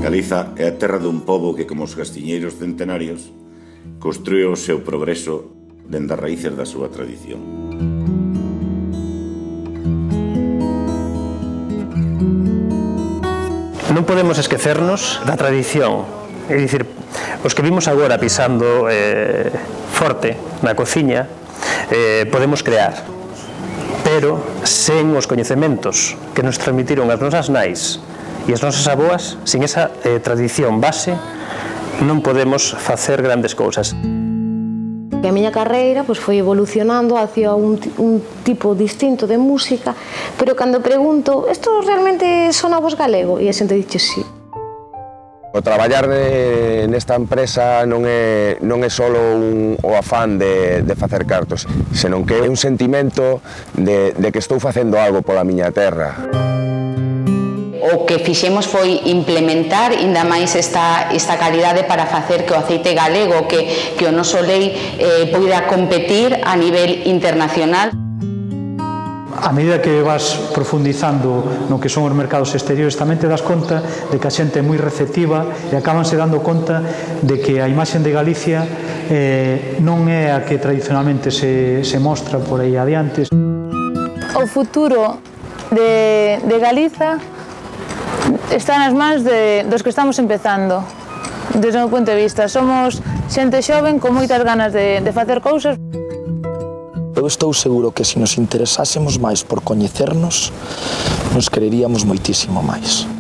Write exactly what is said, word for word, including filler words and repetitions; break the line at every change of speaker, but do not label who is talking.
Galiza é a terra dun pobo que, como os castiñeiros centenarios, construe o seu progreso dende as raíces da súa tradición.
Non podemos esquecernos da tradición. É dicir, os que vimos agora pisando eh, forte na cociña, eh, podemos crear, pero sen os coñecementos que nos transmitiron as nosas nais e as nosas aboas, sin esa eh, tradición base, non podemos facer grandes cousas.
A miña carreira pois, foi evolucionando hacia un, un tipo distinto de música, pero cando pregunto, isto realmente sona vos galego? E a xente dixe sí.
O traballar de, nesta empresa non é, non é só un, o afán de, de facer cartos, senón que é un sentimento de, de que estou facendo algo pola miña terra.
O que fixemos foi implementar ainda máis esta, esta calidade para facer que o aceite galego, que, que o noso lei eh, poida competir a nivel internacional.
A medida que vas profundizando no que son os mercados exteriores, tamén te das conta de que a xente é moi receptiva e acabanse dando conta de que a imaxe de Galicia eh, non é a que tradicionalmente se, se mostra por aí adiante.
O futuro de, de Galiza está nas mans de, dos que estamos empezando. Desde o meu punto de vista, somos xente xoven con moitas ganas de, de facer cousas.
Eu estou seguro que se nos interesásemos máis por coñecernos, nos quereríamos moitísimo máis.